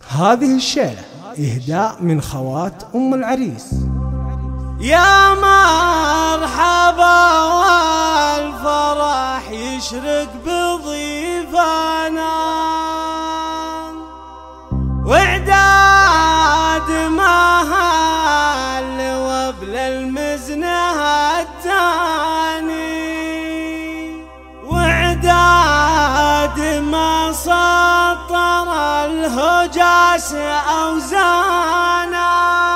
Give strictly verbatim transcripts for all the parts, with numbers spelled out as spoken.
هذه الشيلة إهداء من خوات أم العريس. يا مرحبا والفرح يشرق بضيفانا، وعداد ما هل وبل المزنه التاني، وعداد ما سطر الهجاس أوزانا.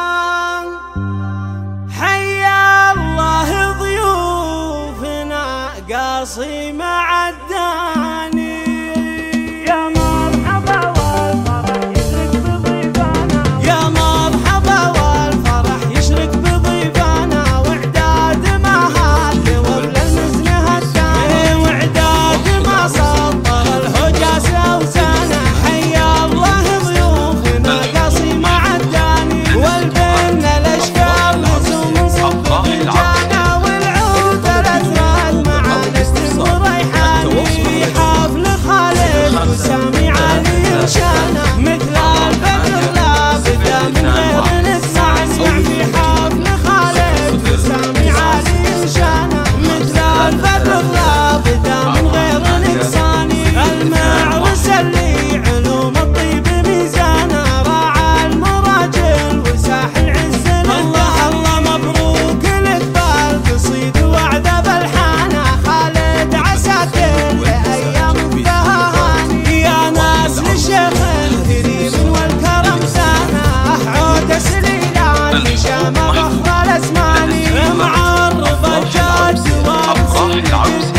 حيا الله ضيوفنا قاصي مع الداني. يا مرحبا والفرح يشرق بضيفانا، يا مرحبا والفرح يشرق بضيفانا، وعداد ما هل وبل المزنه التاني، وعداد ما سطر الهجاس أوزانا. حيا الله ضيوفنا قاصي مع الداني، والبن الاشكال لزوم صب الجانا، والعود الازراد مع نسم وريحاني. حفل خالد وسامي علي شانا، مثل البدر لا بدا من غير نسمعني. في حفل خالد وسامي علي شانا، مثل البدر لا بدا من غير نكساني. المعرس اللي علوم الطيب ميزانا، راعى المراجل وساح العز لله. الله مبروك لك بالقصيد وعد بالحانه، خالد عساكر لأيام تهاني. يا ناس للشيخ الكريم والكرم سانا، عود سليلان هشام فخر الاسماني، معرف الجاد والصدق